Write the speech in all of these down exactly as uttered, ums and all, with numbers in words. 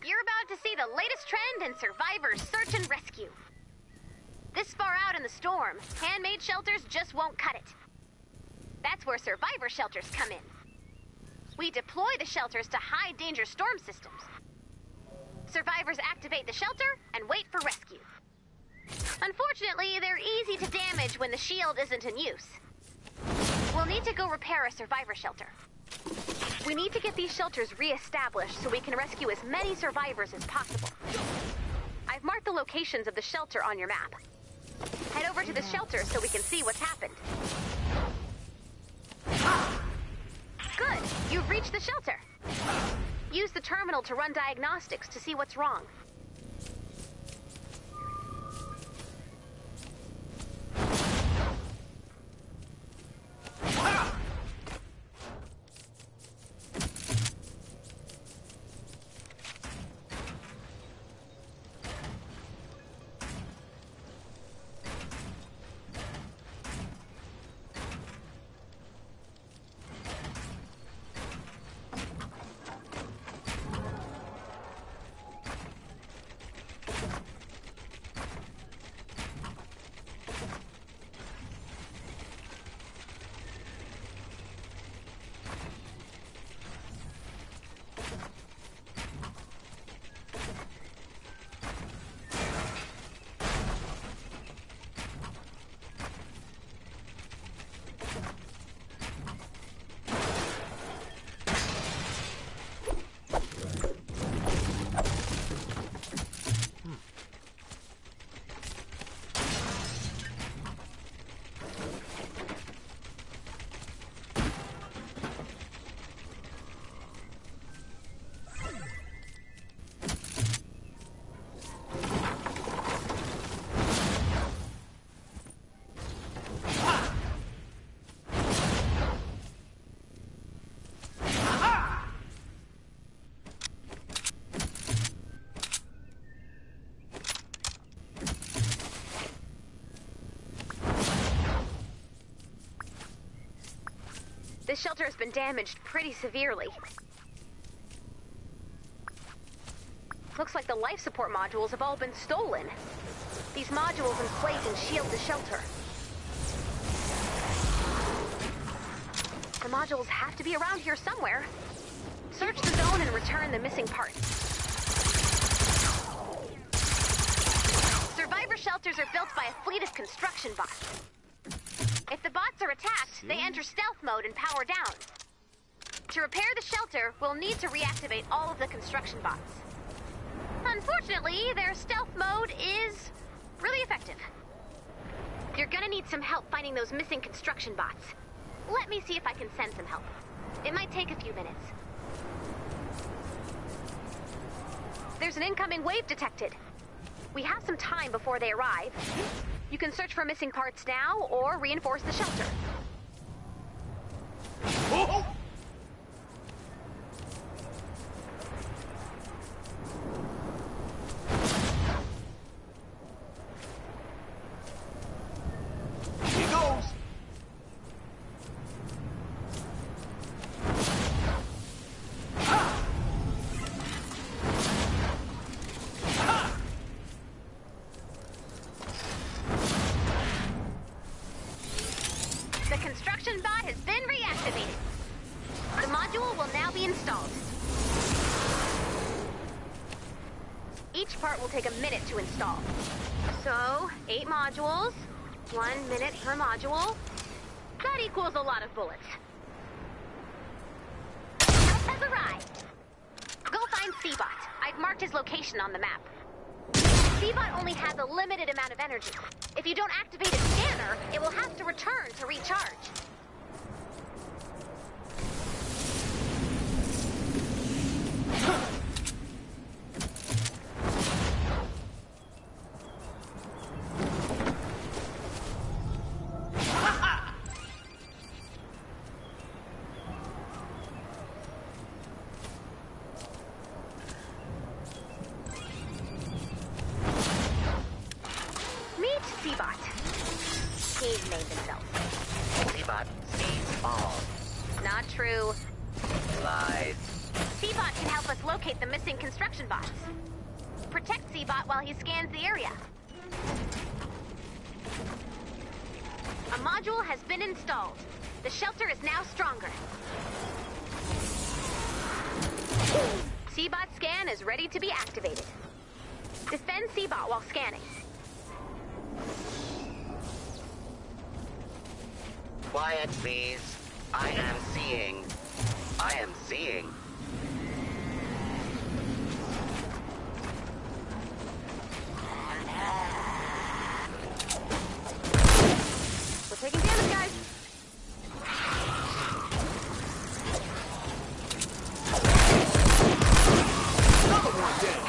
You're about to see the latest trend in survivor search and rescue. This far out in the storm, handmade shelters just won't cut it. That's where survivor shelters come in. We deploy the shelters to high-danger storm systems. Survivors activate the shelter and wait for rescue. Unfortunately, they're easy to damage when the shield isn't in use. We'll need to go repair a survivor shelter. We need to get these shelters re-established so we can rescue as many survivors as possible. I've marked the locations of the shelter on your map. Head over to the shelter so we can see what's happened. Good, you've reached the shelter. Use the terminal to run diagnostics to see what's wrong. This shelter has been damaged pretty severely. Looks like the life support modules have all been stolen. These modules inflate and shield the shelter. The modules have to be around here somewhere. Search the zone and return the missing parts. Survivor shelters are built by a fleet of construction bots. If the bots are attacked, they enter stealth mode and power down. To repair the shelter, we'll need to reactivate all of the construction bots. Unfortunately, their stealth mode is really effective. You're gonna need some help finding those missing construction bots. Let me see if I can send some help. It might take a few minutes. There's an incoming wave detected. We have some time before they arrive. You can search for missing parts now, or reinforce the shelter. Oh! Here goes! The construction bot has been reactivated. The module will now be installed. Each part will take a minute to install. So, eight modules, one minute per module. That equals a lot of bullets. Help has arrived. Go find C-Bot. I've marked his location on the map. C-Bot only has a limited amount of energy. If you don't activate its scanner, it will have to return to recharge. C-Bot. He's named himself. C-Bot sees all. Not true. Lies. Seabot can help us locate the missing construction bots. Protect Seabot while he scans the area. A module has been installed. The shelter is now stronger. Seabot scan is ready to be activated. Defend Seabot while scanning. Quiet, please. I am seeing. I am seeing. We're taking damage, guys. Another one down.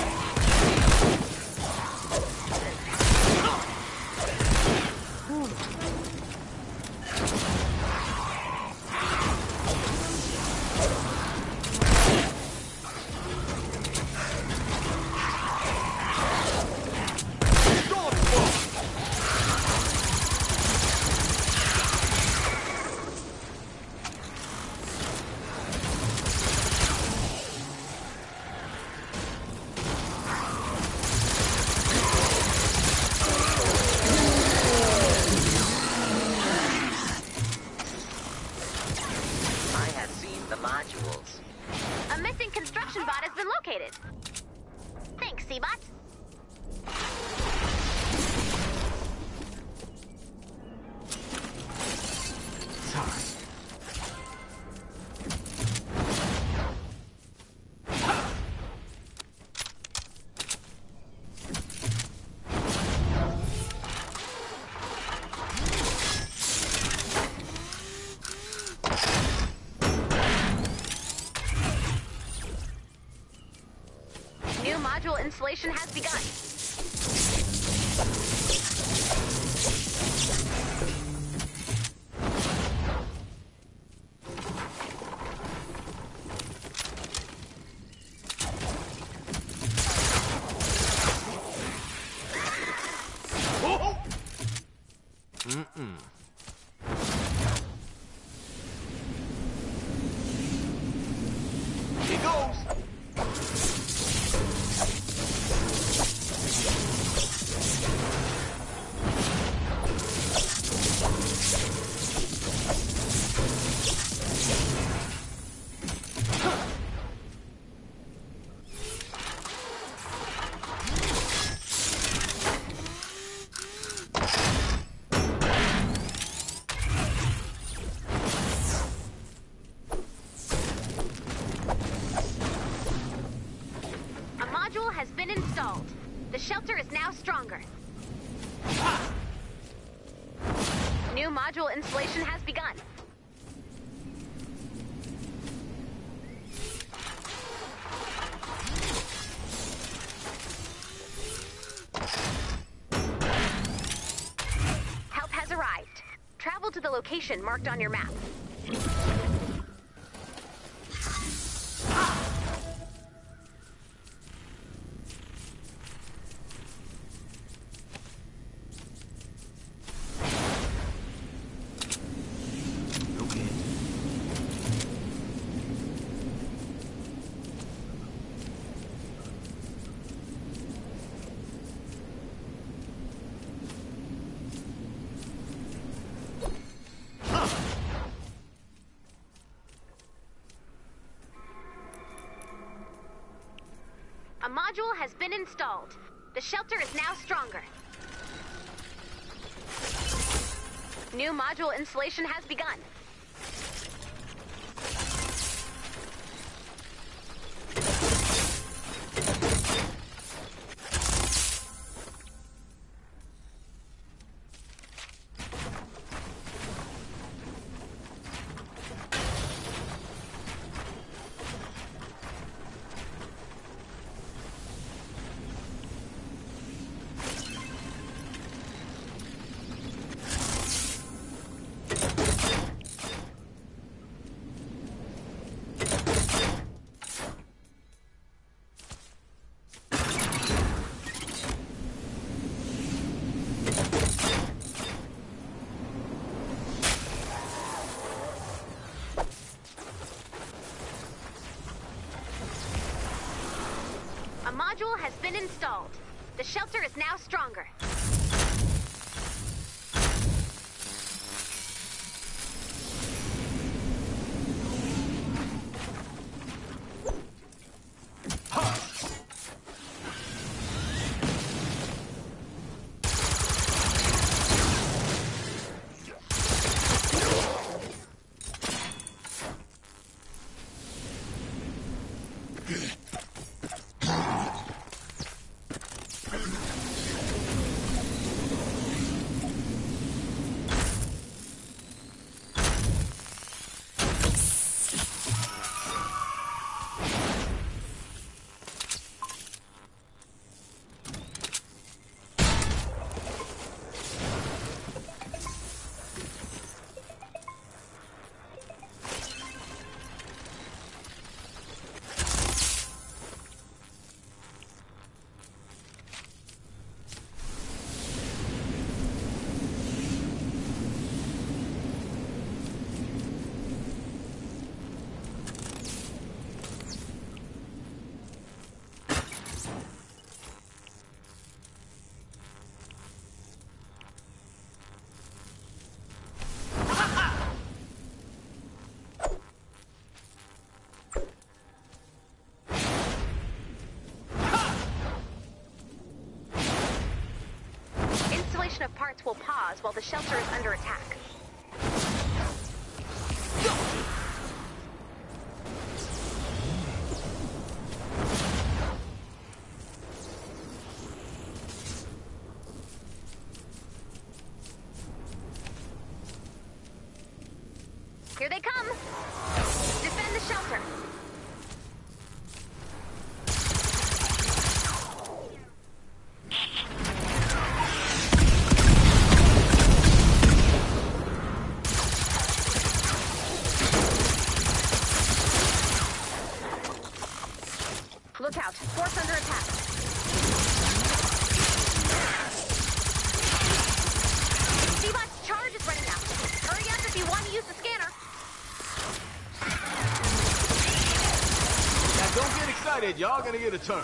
A missing construction bot has been located. Thanks, Seabot. New module installation has begun. Oh! Mm-mm. Here goes. Has been installed. The shelter is now stronger. New module installation has begun. Help has arrived. Travel to the location marked on your map. A module has been installed. The shelter is now stronger. New module installation has begun. been installed. The shelter is now stronger. Of parts will pause while the shelter is under attack. Here they come! Defend the shelter! Look out. Force under attack. C-Bot's charge is running out. Hurry up if you want to use the scanner. Now don't get excited. Y'all gonna get a turn.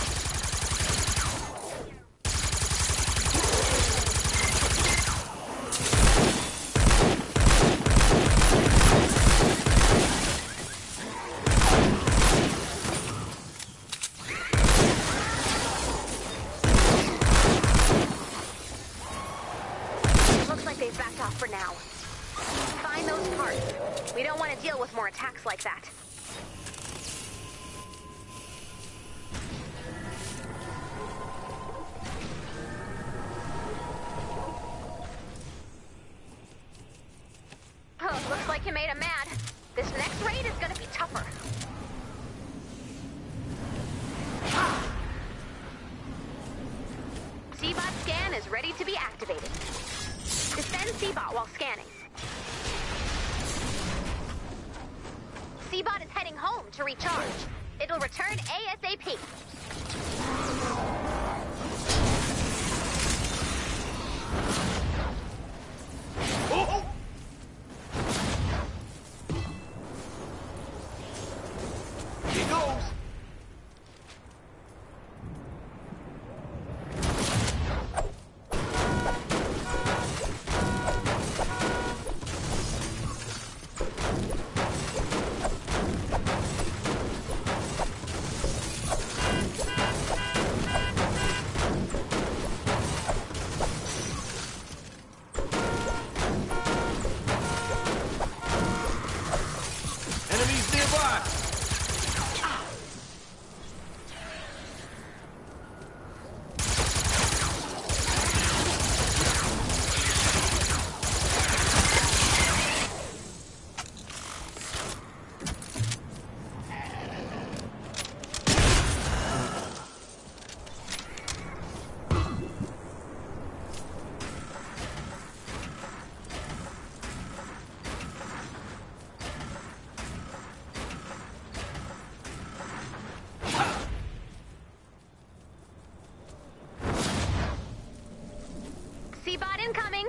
They've backed off for now. Find those parts. We don't want to deal with more attacks like that. Oh, looks like you made him mad. This next raid is gonna be tougher. C-Bot scan is ready to be activated. Defend C-Bot while scanning. C-Bot is heading home to recharge. It'll return ASAP. Oh! Here goes. Enemies nearby! C-Bot incoming!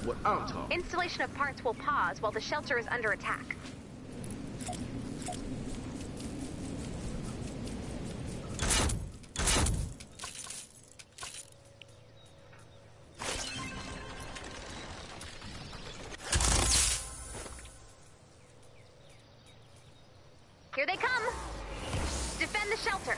what I'm talking. Installation of parts will pause while the shelter is under attack. Here they come! Defend the shelter!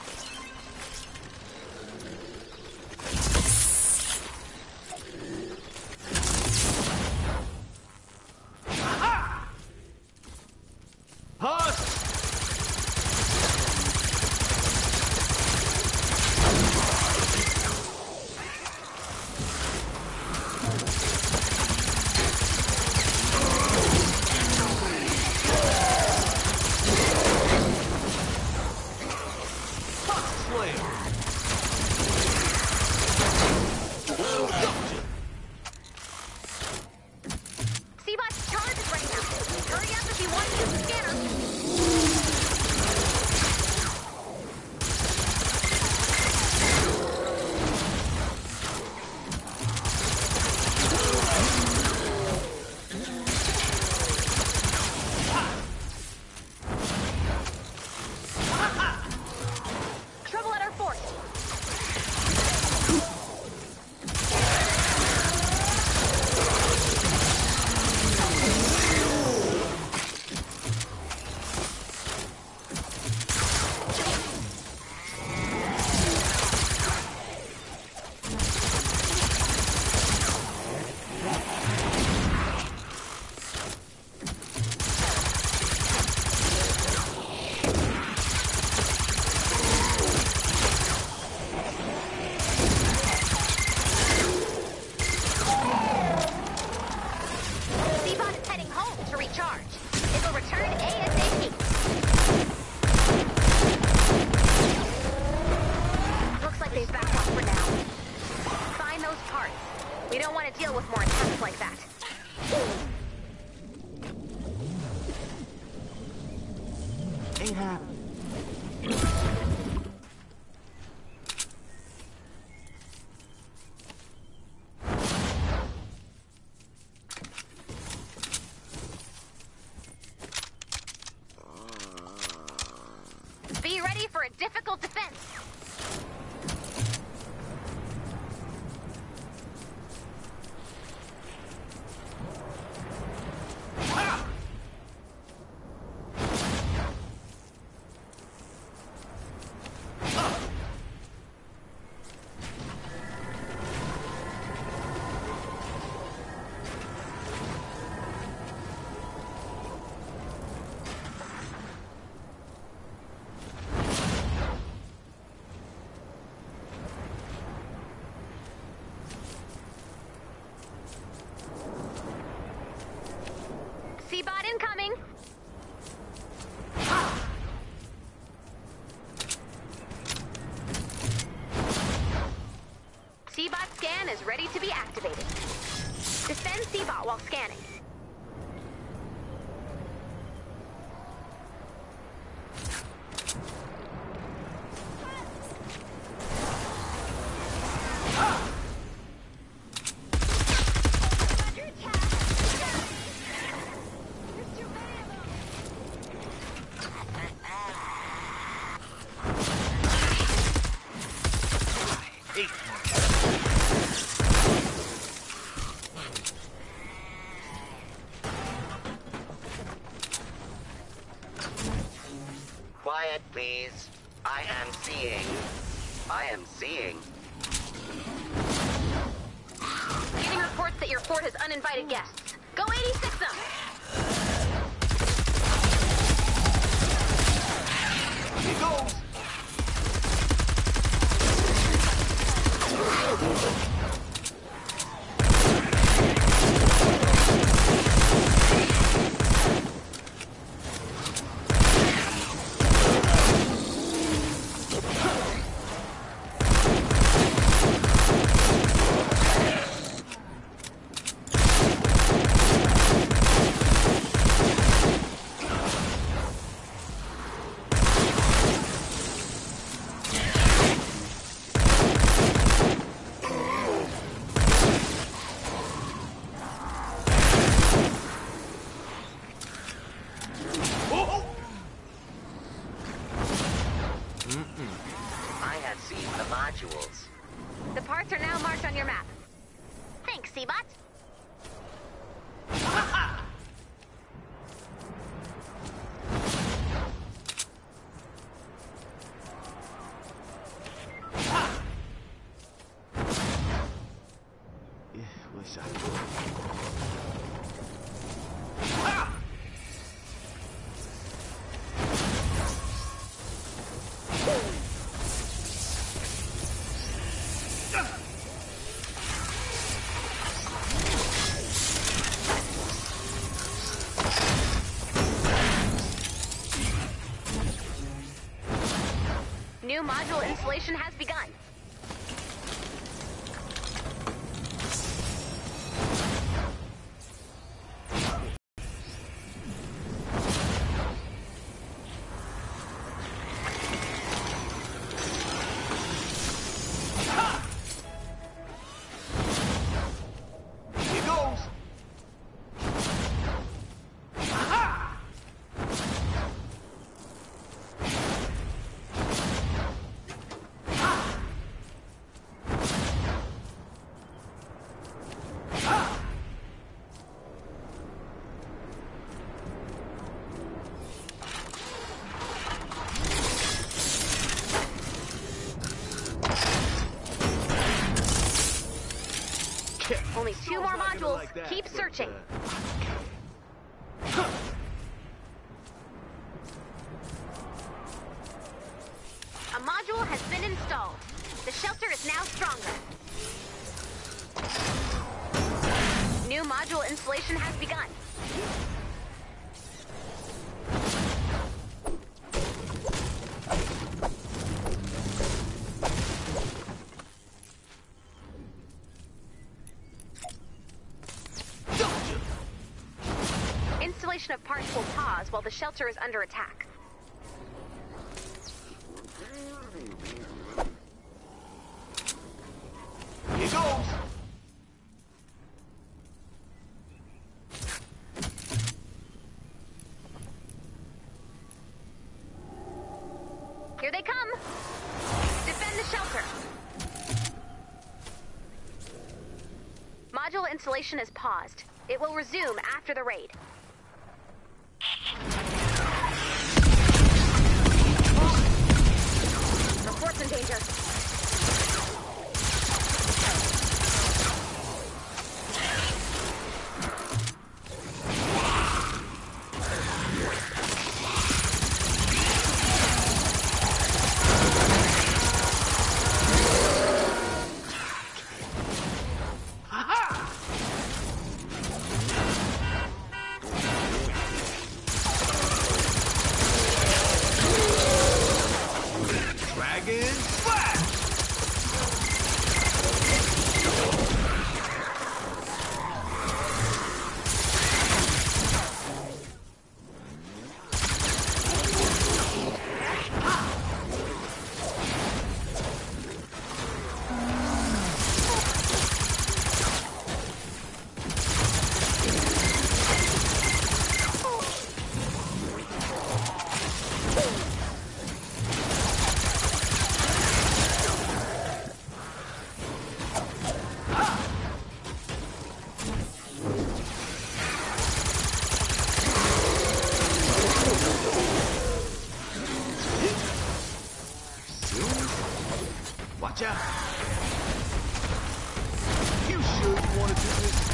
Be ready for a difficult defense. C-bot incoming! C-bot scan is ready to be activated. Defend C-bot while scanning. Quiet, please. I am seeing. I am seeing. Getting reports that your fort has uninvited guests. Go eighty-six them! Here goes! New module installation has begun. Here goes. Aha! Only two more modules. Keep searching. A module has been installed. The shelter is now stronger. New module installation has begun. Installation of parts will pause while the shelter is under attack. Here goes. Here they come. Defend the shelter. Module installation is paused. It will resume after the raid. Reports in danger. Dragon Slash! Watch out. You sure you want to do this?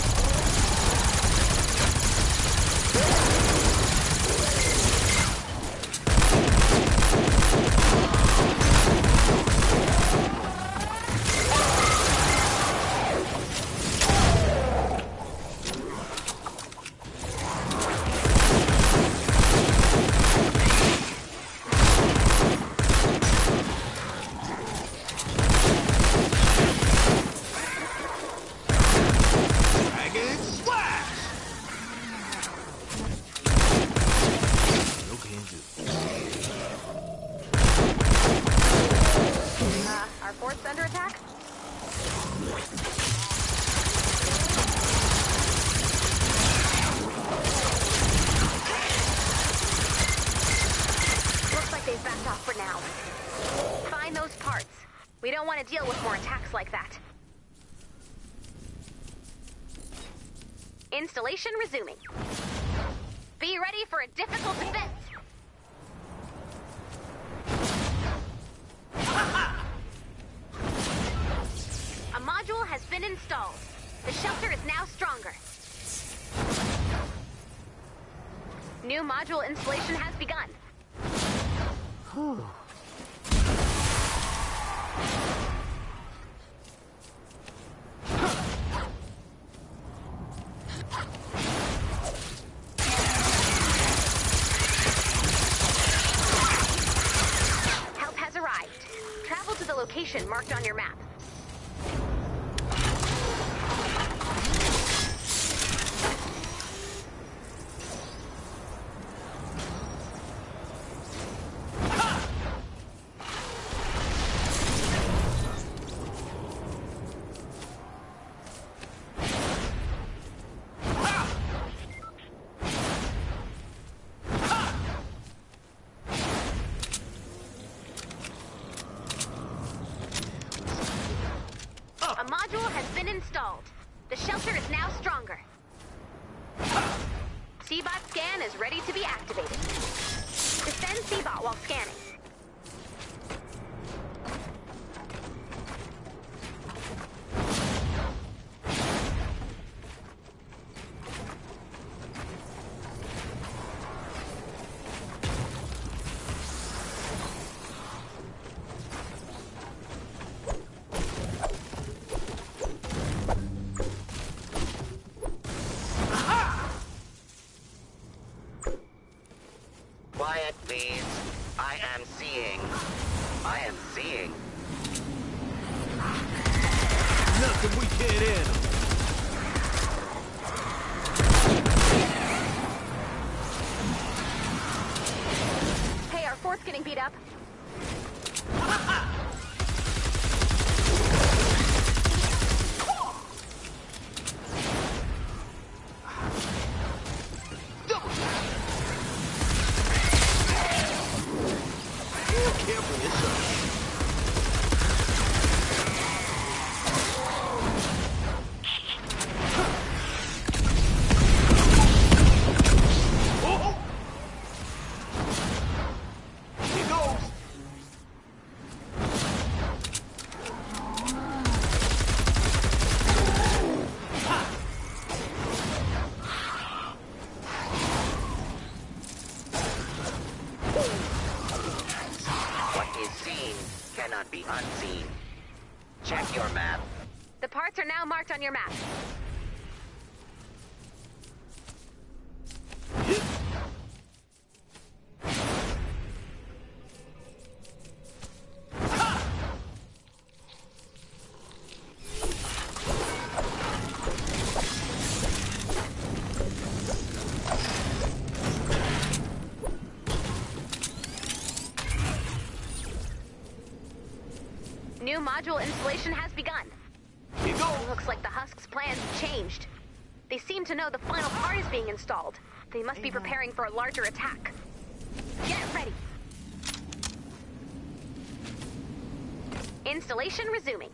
Dragon Slash! No can do. Uh, our fort's under attack? Looks like they've backed off for now. Find those parts. We don't want to deal with more attacks like that. Installation resuming. Be ready for a difficult defense. A module has been installed. The shelter is now stronger. New module installation has begun. Help has arrived. installation marked on your map. A module has been installed. The shelter is now stronger. C-Bot scan is ready to be activated. Defend C-Bot while scanning. Quiet, please. I am seeing. I am seeing. Nothing we can't handle. Hey, our fort's getting beat up. Careful, it's up. Oh! Here goes. What is seen cannot be unseen. Check your map. The parts are now marked on your map. New module installation has begun. Here goes. Looks like the Husk's plans have changed. They seem to know the final part is being installed. They must be preparing for a larger attack. Get ready. Installation resuming.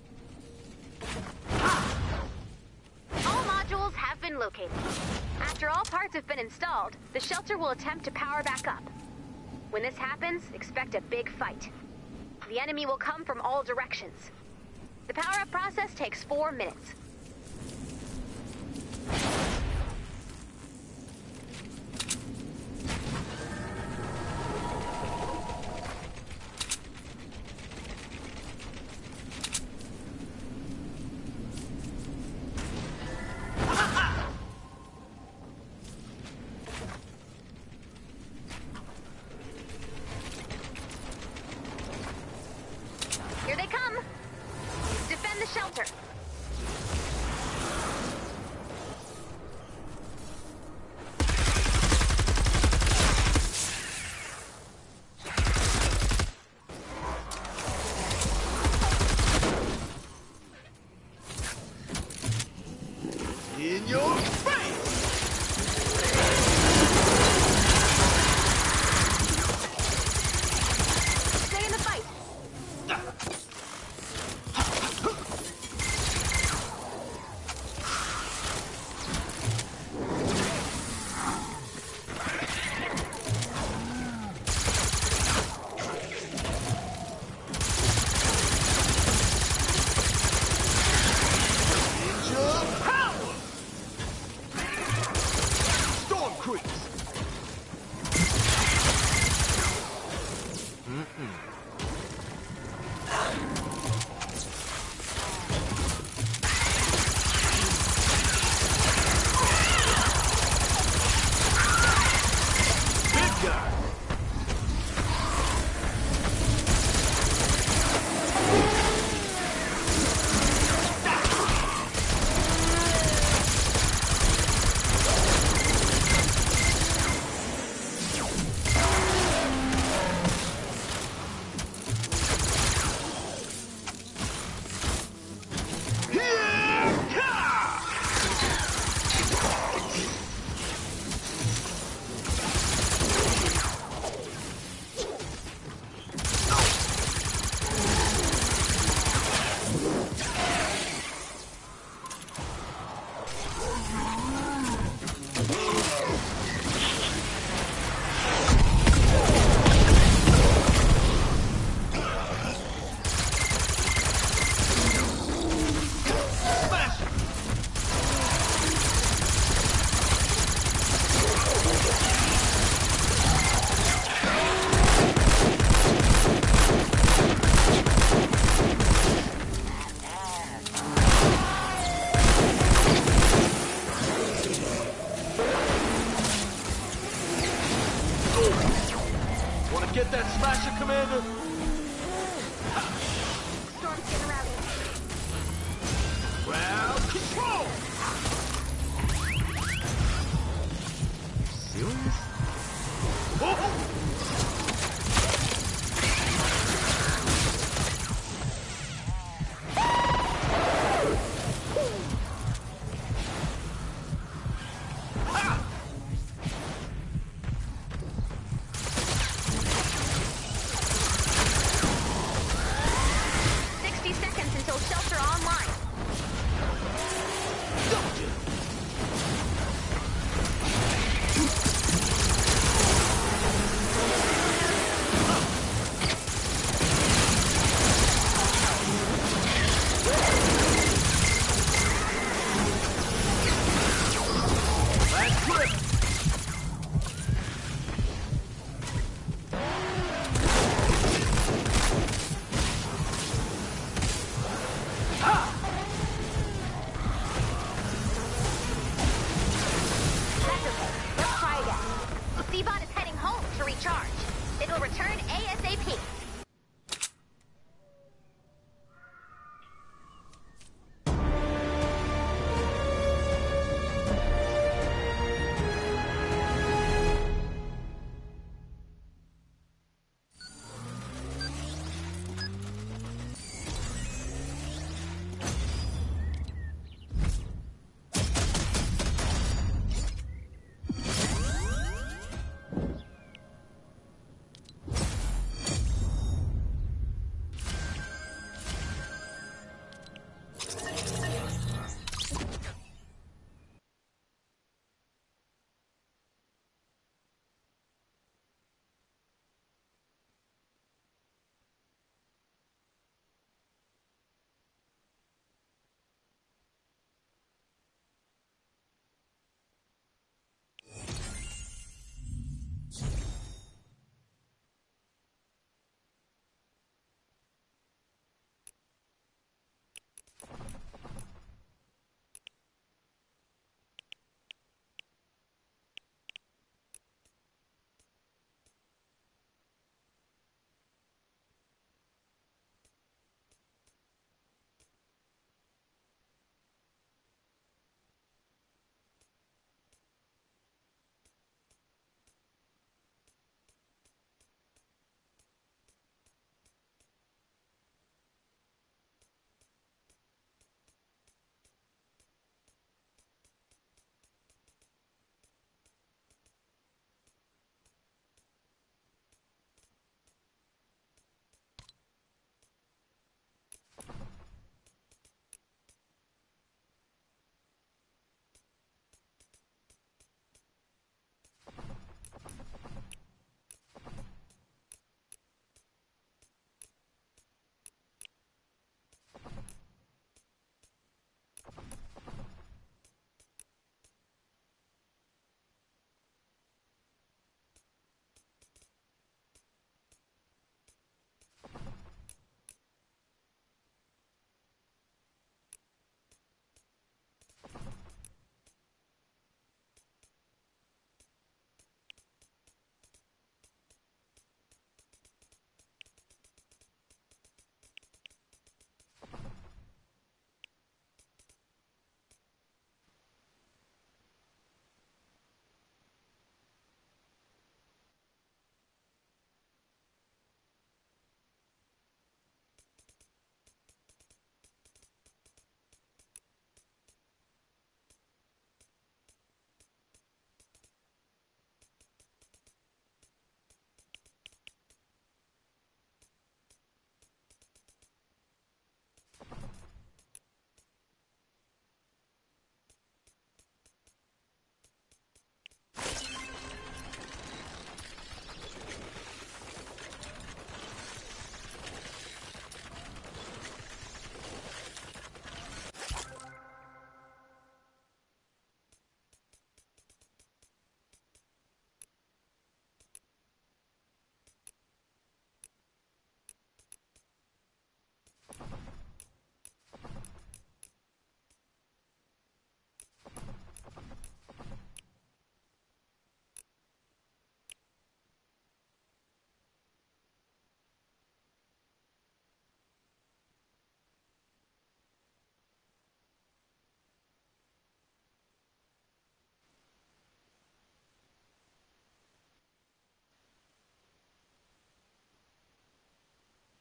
All modules have been located. After all parts have been installed, the shelter will attempt to power back up. When this happens, expect a big fight. The enemy will come from all directions. The power-up process takes four minutes. Here they come! Defend the shelter! that smasher, Commander?